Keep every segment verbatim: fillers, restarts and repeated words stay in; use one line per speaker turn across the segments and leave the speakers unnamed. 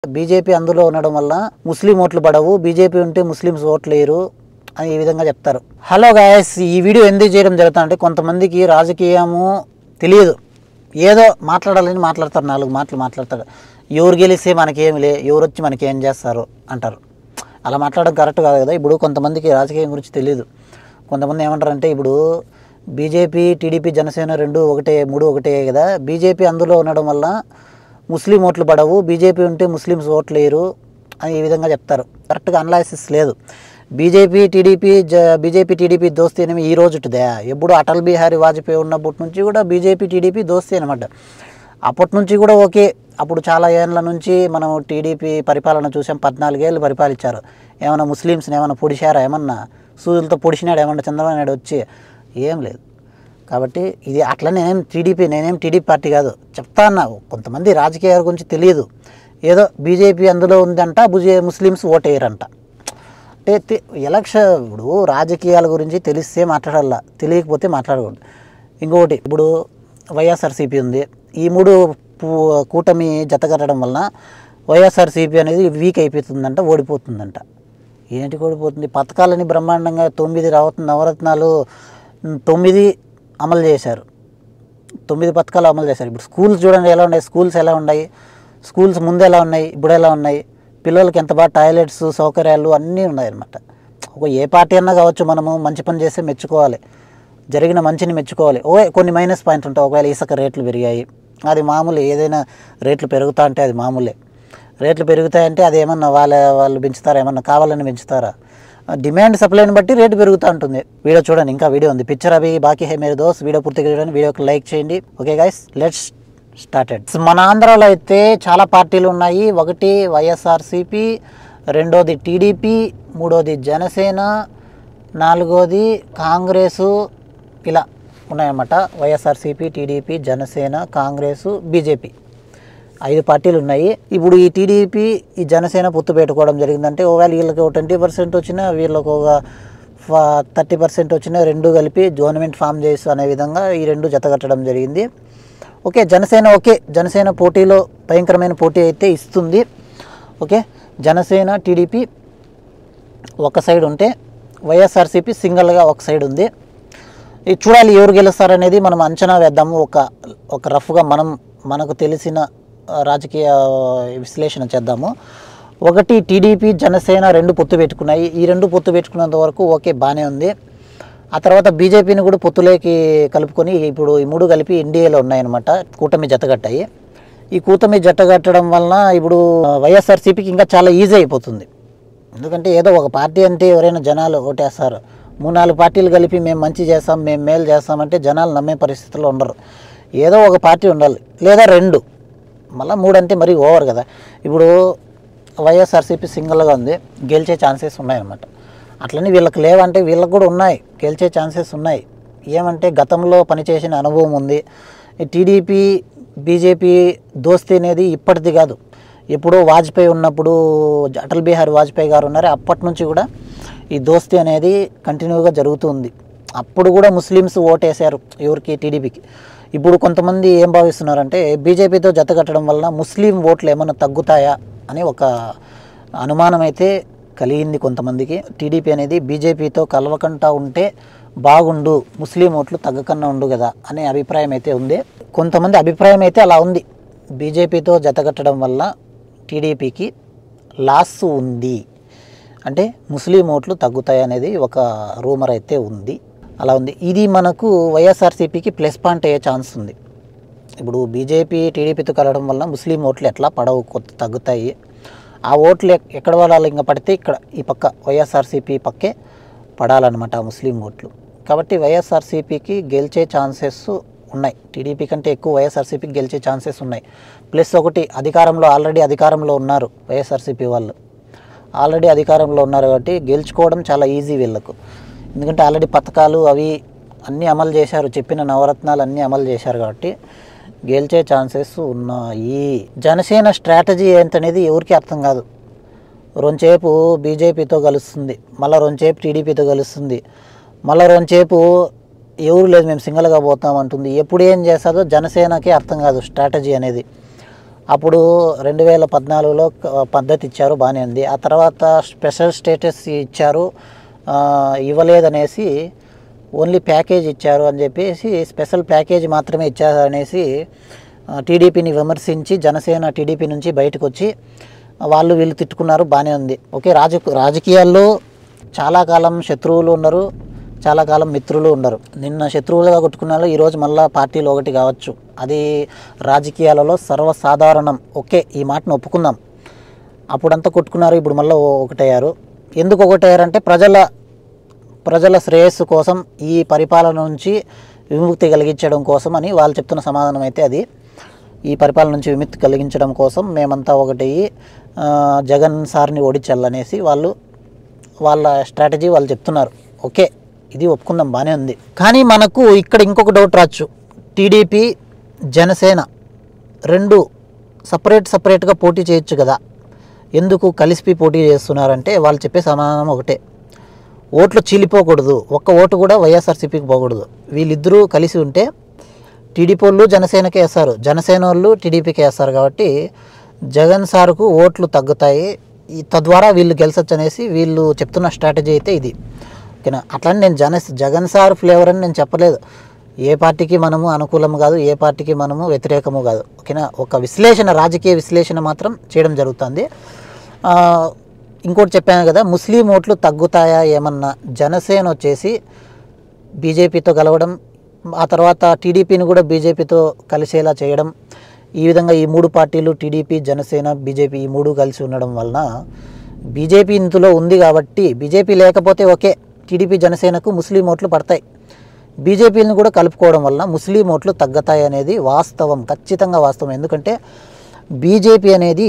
BJP అందులో ఉండడం వల్ల ముస్లిం ఓట్లు పడవు, బీజేపీ ఉంటే ముస్లిమ్స్ ఓట్లు వేయరు అని ఈ విధంగా చెప్తారు. హలో గాయస్, ఈ వీడియో ఎందుకు చేయడం జరుగుతుందంటే కొంతమందికి రాజకీయము తెలియదు, ఏదో మాట్లాడాలని మాట్లాడతారు, నాలుగు మాటలు మాట్లాడతారు. ఎవరు గెలిస్తే మనకేమి లే, ఎవరు వచ్చి మనకి ఏం చేస్తారు అంటారు. అలా మాట్లాడడం కరెక్ట్ కాదు కదా. ఇప్పుడు కొంతమందికి రాజకీయం గురించి తెలియదు. కొంతమంది ఏమంటారంటే ఇప్పుడు బీజేపీ టీడీపీ జనసేన రెండు ఒకటే, మూడు ఒకటే కదా, బీజేపీ అందులో ఉండడం వల్ల ముస్లిం ఓట్లు పడవు, బీజేపీ ఉంటే ముస్లిమ్స్ ఓట్లు వేయరు అని ఈ విధంగా చెప్తారు. కరెక్ట్గా అనాలైసిస్ లేదు. బీజేపీ టీడీపీ జ బీజేపీ టీడీపీ దోస్తీ అనేవి ఈ రోజుటిదే. ఎప్పుడు అటల్ బిహారీ వాజ్పేయి ఉన్నప్పటి నుంచి కూడా బీజేపీ టీడీపీ దోస్తీ అనమాట. అప్పటి నుంచి కూడా ఓకే. అప్పుడు చాలా ఏళ్ళ నుంచి మనం టీడీపీ పరిపాలన చూసాం. పద్నాలుగేళ్ళు పరిపాలించారు. ఏమన్నా ముస్లిమ్స్ని ఏమన్నా పొడిచారా, ఏమన్నా సూదులతో పొడిచినాడు ఏమన్నా చంద్రబాబు నాయుడు వచ్చి? ఏం లేదు. కాబట్టి ఇది అట్లా నేనేం టీడీపీ నేనేం టీడీపీ పార్టీ కాదు చెప్తా అన్నా. కొంతమంది రాజకీయాల గురించి తెలియదు. ఏదో బీజేపీ అందులో ఉందంట, బుజే ముస్లిమ్స్ ఓటేయరంట. అంటే ఎలక్షన్ ఇప్పుడు రాజకీయాల గురించి తెలిస్తే మాట్లాడాల, తెలియకపోతే మాట్లాడకూడదు. ఇంకొకటి, ఇప్పుడు వైఎస్ఆర్సీపీ ఉంది. ఈ మూడు కూటమి జతకట్టడం వలన వైఎస్ఆర్సీపీ అనేది వీక్ అయిపోతుందంట, ఓడిపోతుందంట. ఏంటి ఓడిపోతుంది? పథకాలని బ్రహ్మాండంగా తొమ్మిది రావత నవరత్నాలు తొమ్మిది అమలు చేశారు. తొమ్మిది పథకాలు అమలు చేశారు. ఇప్పుడు స్కూల్స్ చూడండి ఎలా ఉన్నాయి, స్కూల్స్ ఎలా ఉన్నాయి, స్కూల్స్ ముందు ఎలా ఉన్నాయి, ఇప్పుడు ఎలా ఉన్నాయి, పిల్లలకి ఎంత బాగా టాయిలెట్స్ సౌకర్యాలు అన్నీ ఉన్నాయన్నమాట. ఒక ఏ పార్టీ అన్నా కావచ్చు, మనము మంచి పని చేస్తే మెచ్చుకోవాలి, జరిగిన మంచిని మెచ్చుకోవాలి. ఓ కొన్ని మైనస్ పాయింట్ ఉంటాయి. ఒకవేళ ఇసుక రేట్లు పెరిగాయి, అది మామూలు. ఏదైనా రేట్లు పెరుగుతా అంటే అది మామూలే. రేట్లు పెరుగుతాయంటే అది ఏమన్నా వాళ్ళ వాళ్ళు పెంచుతారా, ఏమన్నా కావాలని పెంచుతారా? డిమాండ్ సప్లైని బట్టి రేటు పెరుగుతూ ఉంటుంది. వీడియో చూడండి, ఇంకా వీడియో ఉంది. పిక్చర్ అవి బాకీ హై మేరే దోస్త్. వీడియో పూర్తిగా చూడండి, వీడియోకి లైక్ చేయండి. Okay guys, let's started. మన ఆంధ్రాలో అయితే చాలా పార్టీలు ఉన్నాయి. ఒకటి వైఎస్ఆర్సీపీ, రెండోది టీడీపీ, మూడోది జనసేన, నాలుగోది కాంగ్రెసు, ఇలా ఉన్నాయన్నమాట. YSRCP, TDP, Janasena, Congress, BJP, ఐదు పార్టీలు ఉన్నాయి. ఇప్పుడు ఈ టీడీపీ ఈ జనసేన పొత్తు పెట్టుకోవడం జరిగిందంటే ఒకవేళ వీళ్ళకి ఒక ట్వంటీ పర్సెంట్ వచ్చినా, వీళ్ళకి ఒక థర్టీ పర్సెంట్ వచ్చినా, రెండు కలిపి గవర్నమెంట్ ఫామ్ చేసి అనే విధంగా ఈ రెండు జతకట్టడం జరిగింది. ఓకే, జనసేన ఓకే జనసేన పోటీలో భయంకరమైన పోటీ అయితే ఇస్తుంది. ఓకే, జనసేన టీడీపీ ఒక సైడ్ ఉంటే వైఎస్ఆర్సీపీ సింగిల్గా ఒక సైడ్ ఉంది. ఇది చూడాలి ఎవరు గెలుస్తారనేది మనం అంచనా వేద్దాము. ఒక ఒక రఫ్గా మనం మనకు తెలిసిన రాజకీయ విశ్లేషణ చేద్దాము. ఒకటి, టీడీపీ జనసేన రెండు పొత్తు పెట్టుకున్నాయి. ఈ రెండు పొత్తు పెట్టుకున్నంత వరకు ఓకే, బాగానే ఉంది. ఆ తర్వాత బీజేపీని కూడా పొత్తులోకి కలుపుకొని ఇప్పుడు ఈ మూడు కలిపి ఎన్డీఏలో ఉన్నాయన్నమాట. కూటమి జతగట్టాయి. ఈ కూటమి జతగట్టడం వలన ఇప్పుడు వైఎస్ఆర్సీపీకి ఇంకా చాలా ఈజీ అయిపోతుంది. ఎందుకంటే ఏదో ఒక పార్టీ అంటే ఎవరైనా జనాలు ఓటేస్తారు. మూడు నాలుగు పార్టీలు కలిపి మేము మంచి చేస్తాం, మేము మేలు చేస్తామంటే జనాలు నమ్మే పరిస్థితుల్లో ఉండరు. ఏదో ఒక పార్టీ ఉండాలి, లేదా రెండు, మళ్ళీ మూడు అంటే మరీ ఓవర్ కదా. ఇప్పుడు వైఎస్ఆర్సీపీ సింగిల్గా ఉంది, గెలిచే ఛాన్సెస్ ఉన్నాయన్నమాట. అట్లనే వీళ్ళకి లేవంటే వీళ్ళకి కూడా ఉన్నాయి, గెలిచే ఛాన్సెస్ ఉన్నాయి. ఏమంటే గతంలో పనిచేసిన అనుభవం ఉంది. టీడీపీ బీజేపీ దోస్తీ అనేది ఇప్పటిది కాదు. ఎప్పుడో వాజ్పేయి ఉన్నప్పుడు, అటల్ బిహారీ వాజ్పేయి గారు ఉన్నారు, అప్పటి నుంచి కూడా ఈ దోస్తీ అనేది కంటిన్యూగా జరుగుతుంది. అప్పుడు కూడా ముస్లిమ్స్ ఓటేశారు ఎవరికి? టీడీపీకి. ఇప్పుడు కొంతమంది ఏం భావిస్తున్నారంటే బీజేపీతో జత కట్టడం వలన ముస్లిం ఓట్లు ఏమైనా తగ్గుతాయా అని ఒక అనుమానం అయితే కలిగింది కొంతమందికి. టీడీపీ అనేది బీజేపీతో కలవకుండా ఉంటే బాగుండు, ముస్లిం ఓట్లు తగ్గకన్నా ఉండు కదా అనే అభిప్రాయం అయితే ఉంది. కొంతమంది అభిప్రాయం అయితే అలా ఉంది. బీజేపీతో జత కట్టడం వల్ల టీడీపీకి లాస్ ఉంది, అంటే ముస్లిం ఓట్లు తగ్గుతాయి అనేది ఒక రూమర్ అయితే ఉంది. అలా ఉంది. ఇది మనకు వైఎస్ఆర్సీపీకి ప్లస్ పాయింట్ అయ్యే ఛాన్స్ ఉంది. ఇప్పుడు బీజేపీ టీడీపీతో కలవడం వల్ల ముస్లిం ఓట్లు ఎట్లా పడవు, కొత్త తగ్గుతాయి. ఆ ఓట్లు ఎక్కడ పడాలి? ఇంకా పడితే ఇక్కడ ఈ పక్క వైఎస్ఆర్సీపీ పక్కే పడాలన్నమాట ఆ ముస్లిం ఓట్లు. కాబట్టి వైఎస్ఆర్సీపీకి గెలిచే ఛాన్సెస్ ఉన్నాయి. టీడీపీ కంటే ఎక్కువ వైఎస్ఆర్సీపీకి గెలిచే ఛాన్సెస్ ఉన్నాయి. ప్లస్ ఒకటి, అధికారంలో ఆల్రెడీ అధికారంలో ఉన్నారు వైఎస్ఆర్సీపీ వాళ్ళు. ఆల్రెడీ అధికారంలో ఉన్నారు కాబట్టి గెలుచుకోవడం చాలా ఈజీ వీళ్ళకు. ఎందుకంటే ఆల్రెడీ పథకాలు అవి అన్నీ అమలు చేశారు, చెప్పిన నవరత్నాలు అన్నీ అమలు చేశారు కాబట్టి గెలిచే ఛాన్సెస్ ఉన్నాయి. జనసేన స్ట్రాటజీ ఏంటనేది ఎవరికి అర్థం కాదు. రొంచేపు బీజేపీతో కలుస్తుంది, మళ్ళీ రొంచేపు టీడీపీతో కలుస్తుంది, మళ్ళీ రొంచేపు ఎవరు లేదు మేము సింగిల్గా పోతామంటుంది. ఎప్పుడు ఏం చేస్తుందో జనసేనకి అర్థం కాదు స్ట్రాటజీ అనేది. అప్పుడు రెండు వేల పద్నాలుగులో పద్ధతి ఇచ్చారు, బాగానే ఉంది. ఆ తర్వాత స్పెషల్ స్టేటస్ ఇచ్చారు, ఇవ్వలేదనేసి ఓన్లీ ప్యాకేజ్ ఇచ్చారు అని చెప్పేసి స్పెషల్ ప్యాకేజ్ మాత్రమే ఇచ్చారు అనేసి టీడీపీని విమర్శించి జనసేన టీడీపీ నుంచి బయటకు వచ్చి వాళ్ళు వీళ్ళు తిట్టుకున్నారు, బాగానే ఉంది. ఓకే, రాజ రాజకీయాల్లో చాలా కాలం శత్రువులు ఉన్నారు, చాలా కాలం మిత్రులు ఉన్నారు. నిన్న శత్రువులుగా కొట్టుకున్నారు, ఈరోజు మళ్ళీ పార్టీలు ఒకటి కావచ్చు, అది రాజకీయాలలో సర్వసాధారణం. ఓకే, ఈ మాటను ఒప్పుకుందాం. అప్పుడంతా కొట్టుకున్నారు, ఇప్పుడు మళ్ళీ ఒకటయ్యారు. ఎందుకు ఒకటయ్యారంటే ప్రజల ప్రజల శ్రేయస్సు కోసం, ఈ పరిపాలన నుంచి విముక్తి కలిగించడం కోసం అని వాళ్ళు చెప్తున్న సమాధానం అయితే అది. ఈ పరిపాలన నుంచి విముక్తి కలిగించడం కోసం మేమంతా ఒకటయ్యి జగన్ సార్ని ఓడించాలనేసి వాళ్ళు వాళ్ళ స్ట్రాటజీ వాళ్ళు చెప్తున్నారు. ఓకే, ఇది ఒప్పుకుందాం, బాగానే ఉంది. కానీ మనకు ఇక్కడ ఇంకొక డౌట్ రావచ్చు. టీడీపీ జనసేన రెండు సపరేట్ సపరేట్గా పోటీ చేయొచ్చు కదా, ఎందుకు కలిసి పోటీ చేస్తున్నారంటే వాళ్ళు చెప్పే సమాధానం ఒకటే, ఓట్లు చీలిపోకూడదు, ఒక్క ఓటు కూడా వైఎస్ఆర్సీపీకి పోకూడదు. వీళ్ళిద్దరూ కలిసి ఉంటే టీడీపీ వాళ్ళు జనసేనకే వేస్తారు, జనసేన వాళ్ళు టీడీపీకి వేస్తారు. కాబట్టి జగన్ సార్కు ఓట్లు తగ్గుతాయి, తద్వారా వీళ్ళు గెలిచొచ్చు అనేసి వీళ్ళు చెప్తున్న స్ట్రాటజీ అయితే ఇది. ఓకేనా, అట్లని నేను జన జగన్ సార్ ఫ్లేవర్ అని నేను చెప్పలేదు. ఏ పార్టీకి మనము అనుకూలం కాదు, ఏ పార్టీకి మనము వ్యతిరేకము కాదు. ఓకేనా, ఒక విశ్లేషణ, రాజకీయ విశ్లేషణ మాత్రం చేయడం జరుగుతుంది. ఇంకోటి చెప్పాను కదా, ముస్లిం ఓట్లు తగ్గుతాయా ఏమన్నా, జనసేన వచ్చేసి బీజేపీతో కలవడం, ఆ తర్వాత టీడీపీని కూడా బీజేపీతో కలిసేలా చేయడం, ఈ విధంగా ఈ మూడు పార్టీలు టీడీపీ జనసేన బీజేపీ ఈ మూడు కలిసి ఉండడం వలన బీజేపీ ఇందులో ఉంది. కాబట్టి బీజేపీ లేకపోతే ఓకే, టీడీపీ జనసేనకు ముస్లిం ఓట్లు పడతాయి. బీజేపీని కూడా కలుపుకోవడం వలన ముస్లిం ఓట్లు తగ్గుతాయి అనేది వాస్తవం, ఖచ్చితంగా వాస్తవం. ఎందుకంటే బీజేపీ అనేది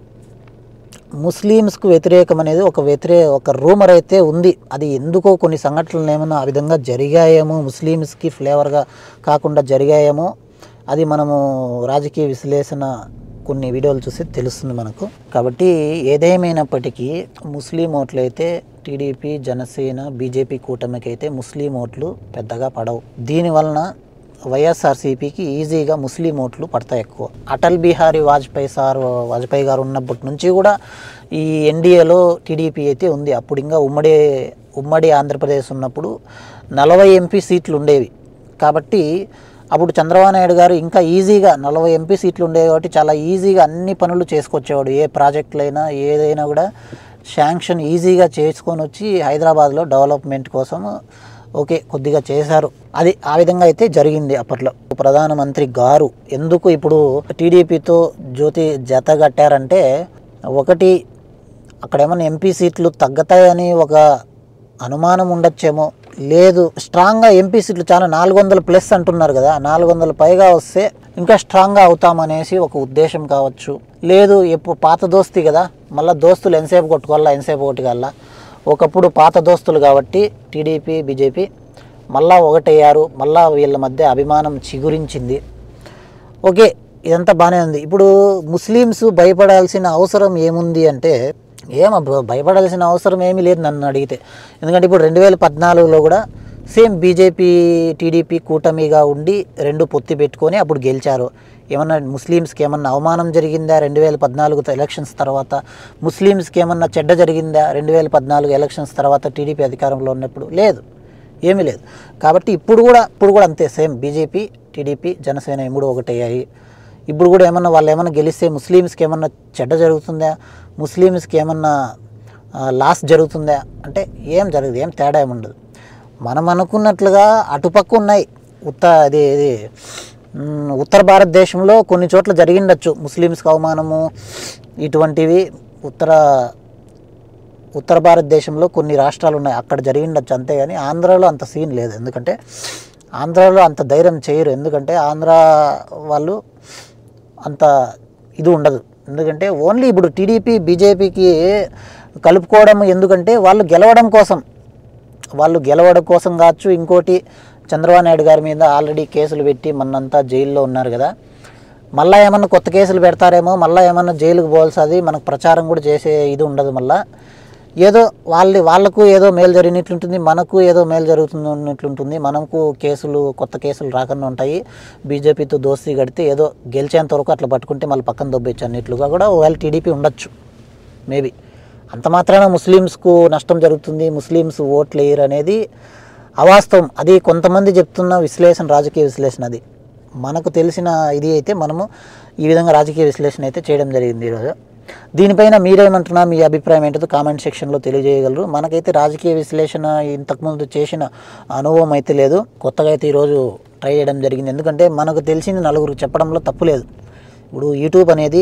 ముస్లిమ్స్కు వ్యతిరేకం అనేది ఒక వ్యతిరే ఒక రూమర్ అయితే ఉంది. అది ఎందుకో కొన్ని సంఘటనలు ఏమన్నా ఆ విధంగా జరిగాయేమో, ముస్లిమ్స్కి ఫ్లేవర్గా కాకుండా జరిగాయేమో, అది మనము రాజకీయ విశ్లేషణ కొన్ని వీడియోలు చూసి తెలుస్తుంది మనకు. కాబట్టి ఏదేమైనప్పటికీ ముస్లిం ఓట్లు అయితే టీడీపీ జనసేన బీజేపీ కూటమికి అయితే ముస్లిం ఓట్లు పెద్దగా పడవు. దీనివలన వైఎస్ఆర్సీపీకి ఈజీగా ముస్లిం ఓట్లు పడతాయి ఎక్కువ. అటల్ బిహారీ వాజ్పేయి సార్ వాజ్పేయి గారు ఉన్నప్పటి నుంచి కూడా ఈ ఎన్డీఏలో టీడీపీ అయితే ఉంది. అప్పుడు ఇంకా ఉమ్మడి ఉమ్మడి ఆంధ్రప్రదేశ్ ఉన్నప్పుడు నలభై ఎంపీ సీట్లు ఉండేవి. కాబట్టి అప్పుడు చంద్రబాబు నాయుడు గారు ఇంకా ఈజీగా నలభై ఎంపీ సీట్లు ఉండేవి కాబట్టి చాలా ఈజీగా అన్ని పనులు చేసుకొచ్చేవాడు. ఏ ప్రాజెక్టులైనా ఏదైనా కూడా శాంక్షన్ ఈజీగా చేసుకొని వచ్చి హైదరాబాద్లో డెవలప్మెంట్ కోసం ఓకే కొద్దిగా చేశారు. అది ఆ విధంగా అయితే జరిగింది అప్పట్లో. ప్రధానమంత్రి గారు ఎందుకు ఇప్పుడు టీడీపీతో జ్యోతి జత కట్టారంటే, ఒకటి అక్కడ ఏమన్నా ఎంపీ సీట్లు తగ్గుతాయని ఒక అనుమానం ఉండొచ్చేమో, లేదు స్ట్రాంగ్గా ఎంపీ సీట్లు చాలా నాలుగు వందల ప్లస్ అంటున్నారు కదా, నాలుగు వందల పైగా వస్తే ఇంకా స్ట్రాంగ్గా అవుతామనేసి ఒక ఉద్దేశం కావచ్చు. లేదు ఎప్పుడు పాత దోస్తీ కదా, మళ్ళీ దోస్తులు ఎంతసేపు కొట్టుకోవాలా ఎంతసేపు ఒకటి కల్లా, ఒకప్పుడు పాత దోస్తులు కాబట్టి టీడీపీ బీజేపీ మళ్ళా ఒకటయ్యారు, మళ్ళా వీళ్ళ మధ్య అభిమానం చిగురించింది. ఓకే, ఇదంతా బాగానే ఉంది. ఇప్పుడు ముస్లిమ్స్ భయపడాల్సిన అవసరం ఏముంది అంటే, ఏమ భయపడాల్సిన అవసరం ఏమీ లేదు నన్ను అడిగితే. ఎందుకంటే ఇప్పుడు రెండు వేల పద్నాలుగులో కూడా సేమ్ బీజేపీ టీడీపీ కూటమిగా ఉండి రెండు పొత్తి పెట్టుకొని అప్పుడు గెలిచారు. ఏమన్నా ముస్లిమ్స్కి ఏమన్నా అవమానం జరిగిందా రెండు వేల పద్నాలుగు ఎలక్షన్స్ తర్వాత? ముస్లిమ్స్కి ఏమన్నా చెడ్డ జరిగిందా రెండు వేల పద్నాలుగు ఎలక్షన్స్ తర్వాత టీడీపీ అధికారంలో ఉన్నప్పుడు? లేదు, ఏమీ లేదు. కాబట్టి ఇప్పుడు కూడా ఇప్పుడు కూడా అంతే సేమ్ బీజేపీ టీడీపీ జనసేన ఈ మూడు ఒకటయ్యాయి. ఇప్పుడు కూడా ఏమన్నా వాళ్ళు ఏమన్నా గెలిస్తే ముస్లిమ్స్కి ఏమన్నా చెడ్డ జరుగుతుందా, ముస్లిమ్స్కి ఏమన్నా లాస్ జరుగుతుందా అంటే ఏం జరగదు, ఏం తేడా ఏముండదు. మనం అనుకున్నట్లుగా అటుపక్క ఉన్నాయి. ఉత్త అది ఇది ఉత్తర భారతదేశంలో కొన్ని చోట్ల జరిగిండొచ్చు ముస్లిమ్స్కి అవమానము ఇటువంటివి. ఉత్తర ఉత్తర భారతదేశంలో కొన్ని రాష్ట్రాలు ఉన్నాయి, అక్కడ జరిగిండొచ్చు అంతేగాని ఆంధ్రాలో అంత సీన్ లేదు. ఎందుకంటే ఆంధ్రాలో అంత ధైర్యం చేయరు, ఎందుకంటే ఆంధ్ర వాళ్ళు అంత ఇది ఉండదు. ఎందుకంటే ఓన్లీ ఇప్పుడు టీడీపీ బీజేపీకి కలుపుకోవడం ఎందుకంటే వాళ్ళు గెలవడం కోసం, వాళ్ళు గెలవడం కోసం కావచ్చు. ఇంకోటి చంద్రబాబు నాయుడు గారి మీద ఆల్రెడీ కేసులు పెట్టి మొన్నంతా జైల్లో ఉన్నారు కదా, మళ్ళీ ఏమన్నా కొత్త కేసులు పెడతారేమో, మళ్ళీ ఏమన్నా జైలుకు పోవాల్సింది మనకు ప్రచారం కూడా చేసే ఇది ఉండదు. మళ్ళీ ఏదో వాళ్ళ వాళ్ళకు ఏదో మేలు జరిగినట్లుంటుంది, మనకు ఏదో మేలు జరుగుతున్నట్లుంటుంది, మనకు కేసులు కొత్త కేసులు రాకుండా ఉంటాయి. బీజేపీతో దోస్తీ కడితే ఏదో గెలిచేంత వరకు అట్లా పట్టుకుంటే మళ్ళీ పక్కన దొబ్బేచ్చు అన్నట్లుగా కూడా ఒకవేళ టీడీపీ ఉండొచ్చు మేబీ. అంత మాత్రాన ముస్లిమ్స్కు నష్టం జరుగుతుంది, ముస్లిమ్స్ ఓట్లు వేయరు అనేది అవాస్తవం. అది కొంతమంది చెప్తున్న విశ్లేషణ, రాజకీయ విశ్లేషణ. అది మనకు తెలిసిన ఇది అయితే మనము ఈ విధంగా రాజకీయ విశ్లేషణ అయితే చేయడం జరిగింది ఈరోజు. దీనిపైన మీరేమంటున్నా, మీ అభిప్రాయం ఏంటో కామెంట్ సెక్షన్లో తెలియజేయగలరు. మనకైతే రాజకీయ విశ్లేషణ ఇంతకుముందు చేసిన అనుభవం అయితే లేదు, కొత్తగా అయితే ఈరోజు ట్రై చేయడం జరిగింది. ఎందుకంటే మనకు తెలిసింది నలుగురు చెప్పడంలో తప్పు లేదు. ఇప్పుడు యూట్యూబ్ అనేది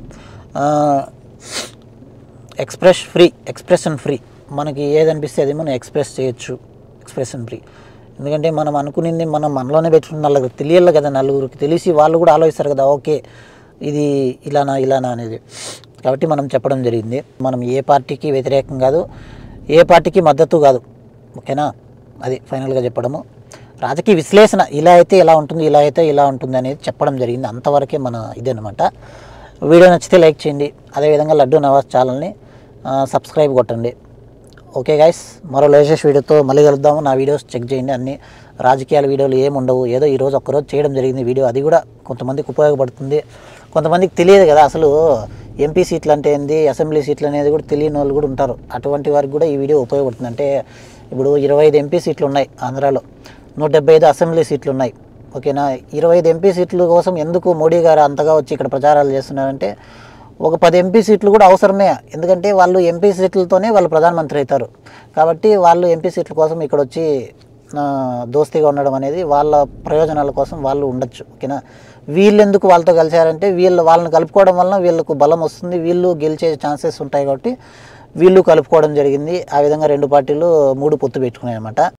ఎక్స్ప్రెస్ ఫ్రీ ఎక్స్ప్రెషన్ ఫ్రీ మనకి ఏదనిపిస్తే అది మనం ఎక్స్ప్రెస్ చేయొచ్చు, ఎక్స్ప్రెషన్ ఫ్రీ. ఎందుకంటే మనం అనుకునింది మనం మనలోనే పెట్టుకున్న నలుగురికి తెలియాలి కదా, నలుగురికి తెలిసి వాళ్ళు కూడా ఆలోచిస్తారు కదా, ఓకే ఇది ఇలానా ఇలానా అనేది. కాబట్టి మనం చెప్పడం జరిగింది. మనం ఏ పార్టీకి వ్యతిరేకం కాదు, ఏ పార్టీకి మద్దతు కాదు, ఓకేనా. అది ఫైనల్గా చెప్పడము. రాజకీయ విశ్లేషణ ఇలా అయితే ఇలా ఉంటుంది, ఇలా అయితే ఇలా ఉంటుంది అనేది చెప్పడం జరిగింది. అంతవరకే మన ఇదనమాట. వీడియో నచ్చితే లైక్ చేయండి, అదేవిధంగా లడ్డు నవాజ్ ఛానల్ని సబ్స్క్రైబ్ కొట్టండి. ఓకే గైస్, మరో లేటెస్ట్ వీడియోతో మళ్ళీ కలుద్దాము. నా వీడియోస్ చెక్ చేయండి, అన్ని రాజకీయాల వీడియోలు ఏమి ఉండవు. ఏదో ఈరోజు ఒక్కరోజు చేయడం జరిగింది వీడియో, అది కూడా కొంతమందికి ఉపయోగపడుతుంది. కొంతమందికి తెలియదు కదా అసలు ఎంపీ సీట్లు అంటే ఏంది, అసెంబ్లీ సీట్లు అనేది కూడా తెలియని వాళ్ళు కూడా ఉంటారు. అటువంటి వారికి కూడా ఈ వీడియో ఉపయోగపడుతుంది. అంటే ఇప్పుడు ఇరవై ఐదు ఎంపీ సీట్లు ఉన్నాయి ఆంధ్రాలో, నూట డెబ్బై ఐదు అసెంబ్లీ సీట్లు ఉన్నాయి, ఓకేనా. ఇరవై ఐదు ఎంపీ సీట్ల కోసం ఎందుకు మోడీ గారు అంతగా వచ్చి ఇక్కడ ప్రచారాలు చేస్తున్నారంటే ఒక పది ఎంపీ సీట్లు కూడా అవసరమే. ఎందుకంటే వాళ్ళు ఎంపీ సీట్లతోనే వాళ్ళు ప్రధానమంత్రి అవుతారు. కాబట్టి వాళ్ళు ఎంపీ సీట్ల కోసం ఇక్కడ వచ్చి దోస్తీగా ఉండడం అనేది వాళ్ళ ప్రయోజనాల కోసం వాళ్ళు ఉండొచ్చు, ఓకేనా. వీళ్ళు ఎందుకు వాళ్ళతో కలిశారంటే వీళ్ళు వాళ్ళని కలుపుకోవడం వలన వీళ్ళకు బలం వస్తుంది, వీళ్ళు గెలిచే ఛాన్సెస్ ఉంటాయి కాబట్టి వీళ్ళు కలుపుకోవడం జరిగింది. ఆ విధంగా రెండు పార్టీలు మూడు పొత్తు పెట్టుకున్నాయి అన్నమాట.